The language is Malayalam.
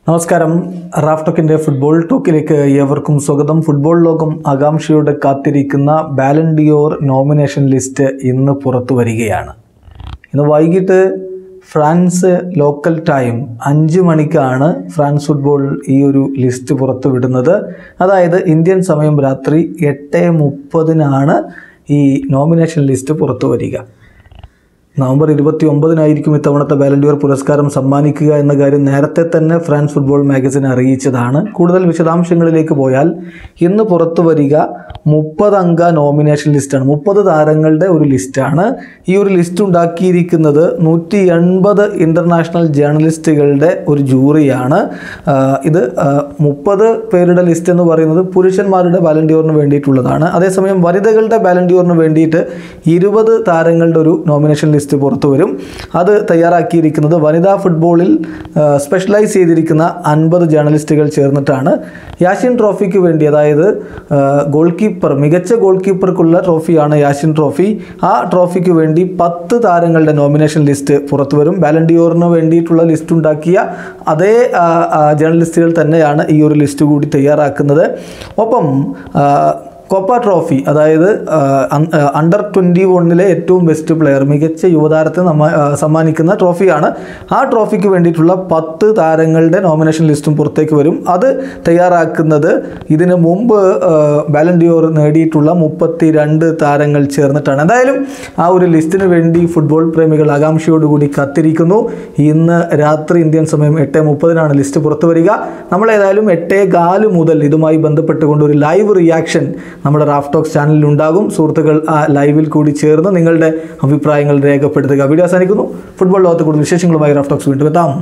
നമസ്കാരം. റാഫ്ടോക്കിൻ്റെ ഫുട്ബോൾ ടോക്കിലേക്ക് ഏവർക്കും സ്വാഗതം. ഫുട്ബോൾ ലോകം ആകാംക്ഷയോടെ കാത്തിരിക്കുന്ന ബാലൻ ഡിയോർ നോമിനേഷൻ ലിസ്റ്റ് ഇന്ന് പുറത്തു വരികയാണ്. ഇന്ന് വൈകിട്ട് ഫ്രാൻസ് ലോക്കൽ ടൈം 5 മണിക്കാണ് ഫ്രാൻസ് ഫുട്ബോൾ ഈ ഒരു ലിസ്റ്റ് പുറത്തു വിടുന്നത്. അതായത് ഇന്ത്യൻ സമയം രാത്രി 8:30 ഈ നോമിനേഷൻ ലിസ്റ്റ് പുറത്തു വരിക. നവംബർ 29 ഇത്തവണത്തെ ബാലൻ ഡിയോർ പുരസ്കാരം സമ്മാനിക്കുക എന്ന കാര്യം നേരത്തെ തന്നെ ഫ്രാൻസ് ഫുട്ബോൾ മാഗസിൻ അറിയിച്ചതാണ്. കൂടുതൽ വിശദാംശങ്ങളിലേക്ക് പോയാൽ ഇന്ന് പുറത്തു വരിക 30 അംഗ നോമിനേഷൻ ലിസ്റ്റാണ്. 30 താരങ്ങളുടെ ഒരു ലിസ്റ്റാണ്. ഈ ഒരു ലിസ്റ്റ് ഉണ്ടാക്കിയിരിക്കുന്നത് 180 ഇൻ്റർനാഷണൽ ജേർണലിസ്റ്റുകളുടെ ഒരു ജൂറിയാണ്. ഇത് 30 പേരുടെ ലിസ്റ്റ് എന്ന് പറയുന്നത് പുരുഷന്മാരുടെ ബാലൻ ഡിയോറിന് വേണ്ടിയിട്ടുള്ളതാണ്. അതേസമയം വനിതകളുടെ ബാലൻ ഡിയോറിന് വേണ്ടിയിട്ട് 20 താരങ്ങളുടെ ഒരു നോമിനേഷൻ ലിസ്റ്റ് പുറത്തു വരും. അത് തയ്യാറാക്കിയിരിക്കുന്നത് വനിതാ ഫുട്ബോളിൽ സ്പെഷ്യലൈസ് ചെയ്തിരിക്കുന്ന 50 ജേർണലിസ്റ്റുകൾ ചേർന്നിട്ടാണ്. യാഷിൻ ട്രോഫിക്ക് വേണ്ടി, അതായത് മികച്ച ഗോൾ കീപ്പർക്കുള്ള ട്രോഫിയാണ് യാഷിൻ ട്രോഫി. ആ ട്രോഫിക്ക് വേണ്ടി 10 താരങ്ങളുടെ നോമിനേഷൻ ലിസ്റ്റ് പുറത്തു വരും. ബാലൻ ഡിയോറിന് വേണ്ടിയിട്ടുള്ള ലിസ്റ്റ് ഉണ്ടാക്കിയ അതേ ജേർണലിസ്റ്റുകൾ തന്നെയാണ് ഈ ഒരു ലിസ്റ്റ് കൂടി തയ്യാറാക്കുന്നത്. ഒപ്പം കോപ്പ ട്രോഫി, അതായത് അണ്ടർ 21 ഏറ്റവും ബെസ്റ്റ് പ്ലെയർ, മികച്ച യുവതാരത്തെ സമ്മാനിക്കുന്ന ട്രോഫിയാണ്. ആ ട്രോഫിക്ക് വേണ്ടിയിട്ടുള്ള 10 താരങ്ങളുടെ നോമിനേഷൻ ലിസ്റ്റും പുറത്തേക്ക് വരും. അത് തയ്യാറാക്കുന്നത് ഇതിനു മുമ്പ് ബാലൻ ഡിയോർ നേടിയിട്ടുള്ള 32 താരങ്ങൾ ചേർന്നിട്ടാണ്. എന്തായാലും ആ ഒരു ലിസ്റ്റിന് വേണ്ടി ഫുട്ബോൾ പ്രേമികൾ ആകാംക്ഷയോടുകൂടി കാത്തിരിക്കുന്നു. ഇന്ന് രാത്രി ഇന്ത്യൻ സമയം 8:30 ലിസ്റ്റ് പുറത്തു വരിക. നമ്മളേതായാലും 8:15 മുതൽ ഇതുമായി ബന്ധപ്പെട്ടുകൊണ്ട് ഒരു ലൈവ് റിയാക്ഷൻ നമ്മുടെ റാഫ്ടോക്സ് ചാനലിൽ ഉണ്ടാകും. സുഹൃത്തുക്കൾ ആ ലൈവിൽ കൂടി ചേർന്ന് നിങ്ങളുടെ അഭിപ്രായങ്ങൾ രേഖപ്പെടുത്തുക. വീഡിയോ അവസാനിക്കുന്നു. ഫുട്ബോൾ ലോകത്ത് കൂടുതൽ വിശേഷങ്ങളുമായി റാഫ്ടോക്സ് വീണ്ടും എത്താം.